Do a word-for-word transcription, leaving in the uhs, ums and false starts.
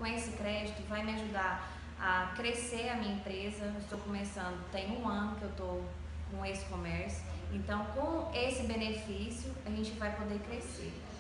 com esse crédito vai me ajudar a crescer a minha empresa. Eu estou começando, tem um ano que eu estou com esse comércio, então com esse benefício a gente vai poder crescer.